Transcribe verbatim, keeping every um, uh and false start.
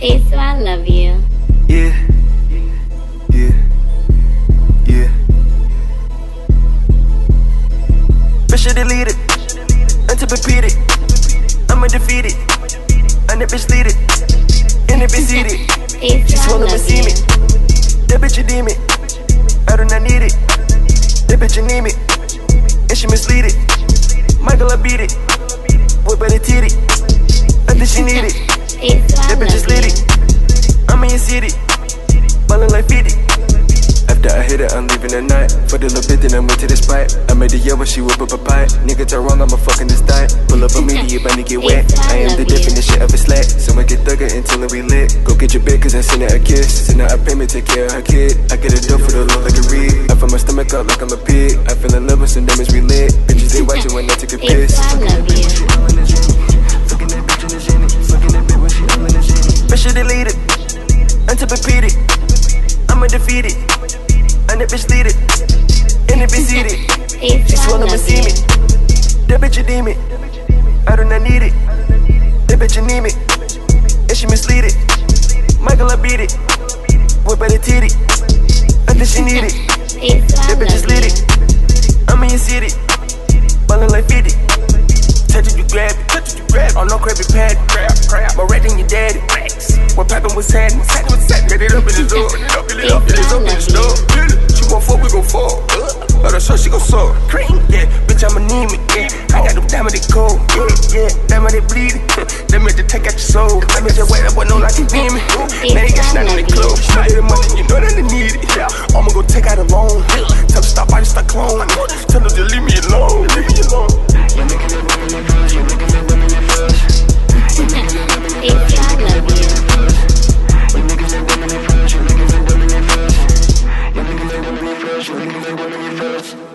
Hey, so I love you. Yeah, yeah, yeah. Pressure deleted, until repeated. I'ma defeat it, and the bitch lead it, and the bitch eat it. Hey, She so I swallow my love semen. you. That bitch a demon, I do not need it. That bitch anemic, and she mislead it. Michael, I beat it, what better teed it? I think she need it. Hey, so I That bitch is love lit it. you. I'm in your city, ballin' like fifty. After I hit it, I'm leaving the night. For the little bit, then I went to the spot. I made the yellow, she whip up a pipe. Nigga turn wrong, I'ma fucking this diet. Pull up immediate, about to get wet. I am the definition of a slack. So I get thugger until we lit. Go get your bitch, cause I send her a kiss. Send her a payment, take care of her kid. I get a dope for the look like a reed. I fill my stomach up like I'm a pig. I feel in love with some damage we lit. Bitches, they watching when I take a Hey, piss. so I love you. Fucking that bitch in the genie. Fucking that bitch when she all in the genie. Pressure deleted, until repeated. I'ma defeat it, and that bitch lead it, and the bitch eat it. Hey, She so I swallow my love semen. you. That bitch a demon, I do not need it. That bitch anemic, and she mislead it. Michael, I beat it, what better teed it? I think she need it. Hey, so I That bitch is love lit you. it. I'm in your city, ballin' like fifty. Touch it, you grab it. Touch it, you grab it. On no crappy pad. Crap, crap. More rat than your daddy. What poppin' was happening? Get it up in the door. Get it up, get it up, get it up in the store. She gon' fuck, we gon' fall. But I saw she gon' suck. Cream, yeah. Bitch, I'm anemic, yeah. I got them diamond, they cold. Yeah, yeah. Diamond, they bleeding. That meant to take out your soul. That meant to wait up, but no like a demon. Now they got snot in the clothes. Show you the money, you know that they need it. I'ma go take out a loan. Tell them stop, I just start clone. Tell them to leave me alone. Leave me alone. Hey, so I love you. Let me